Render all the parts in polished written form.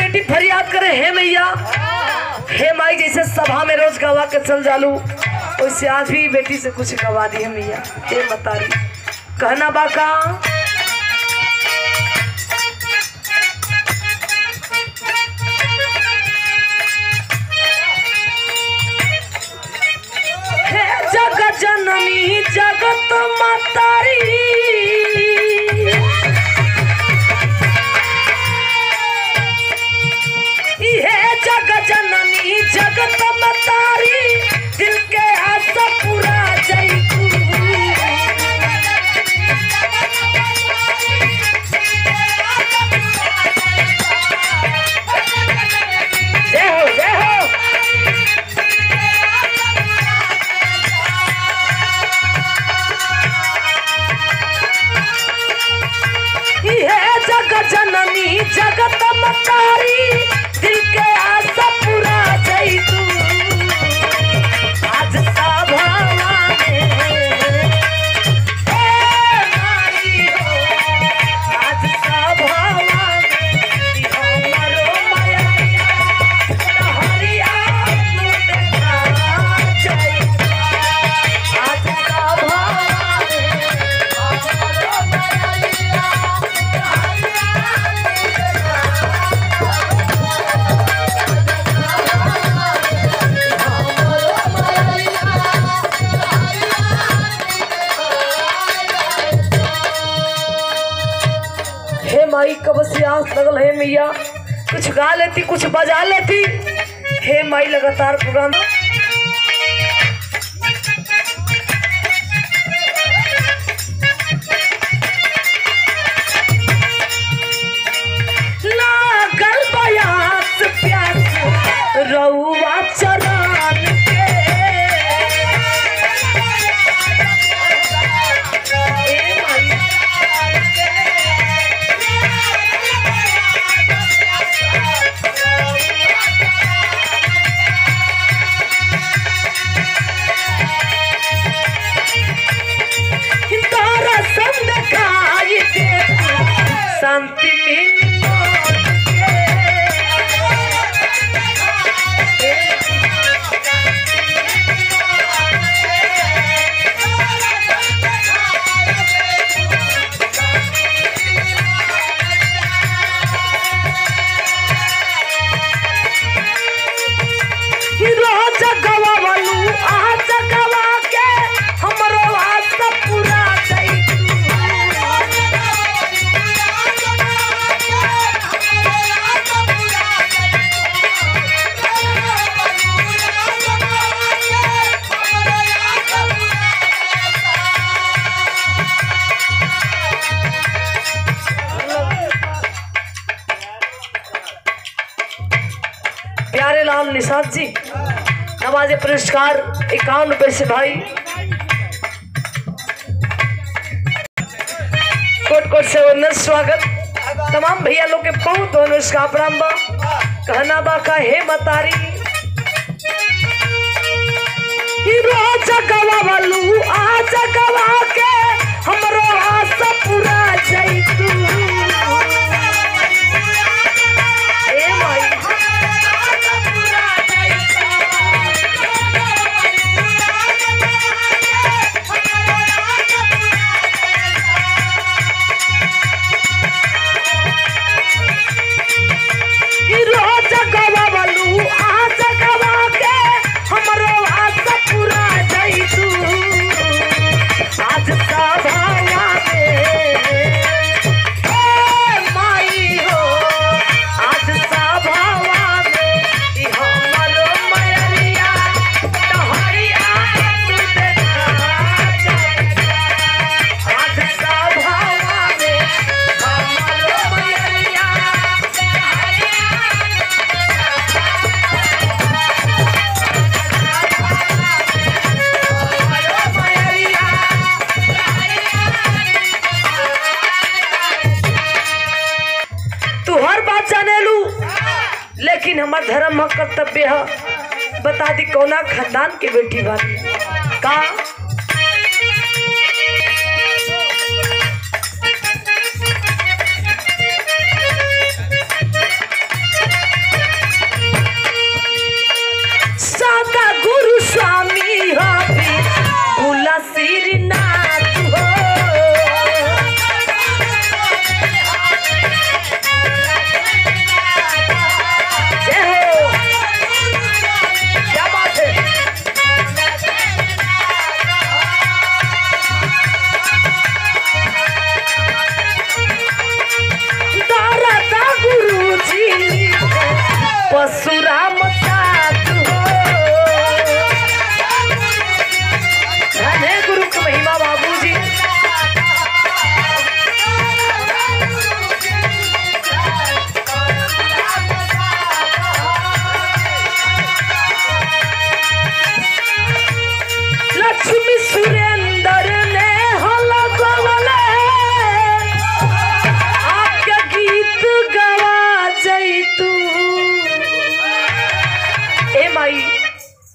बेटी फरियाद करे हे मैया हे माई, जैसे सभा में रोज गवा के चल जालू वैसे आज भी बेटी से कुछ गवा दी है मैया। हे मतारी कहना बाका हे जगत जननी जगत मातारी, जननी जगत मतारी, दिल के आशा पूरा जय हो जय हो। ये जगत जननी जगत मतारी, दिल के आशा पूरा जई तू आज सभावा में माई हो, आज सभावा में हमरो माया हरिया देखा जई आज सभावा में हमरो माया माई कब से आस लगल है मैया, कुछ गा लेती कुछ बजा लेती। हे माई लगातार प्रोग्राम लागल बयास प्यास रउआ चरान के शांति जगवा वालू आ जगवा के हमरो आशा पूरा जई प्यारे लाल निषाद जी नवाजे पुरस्कार 51 रुपए से भाई कोट कोट से वंदन स्वागत। तमाम भैया लोग के बहुत नमस्कार प्रणाम बा। कहना बा का हे मतारी रोज गवा वालू आज गवा के हमरो आशा पूरा जई तू लेकिन हमार धर्म कर्तव्य है बता दी कौना खानदान के बेटी बानी का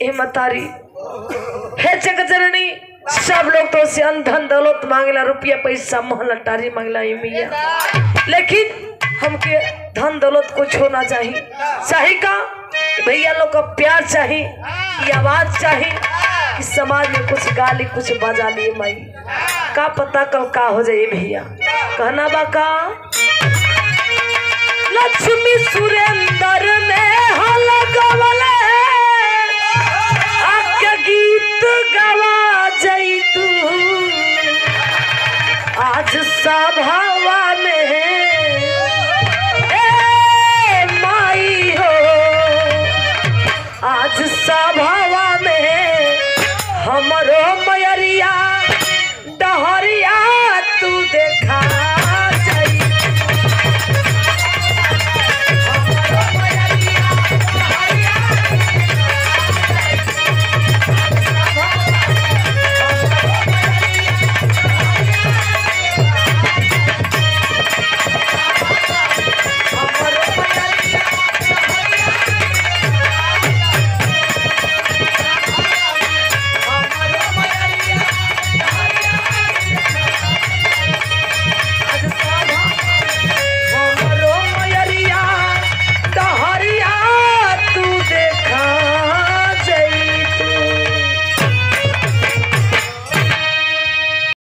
ए मतारी हे जगजननी सब लोग तो से धन दौलत मांगला, रुपया पैसा महल अटारी मांगला ये मैया, लेकिन हमके धन दौलत कुछ होना चाहिए। चाहिए का भैया लोग का प्यार चाहिए, आवाज चाहिए कि समाज में कुछ गाली कुछ बजा लिए माई, का पता कल का हो जाए भैया। कहना बा का लक्ष्मी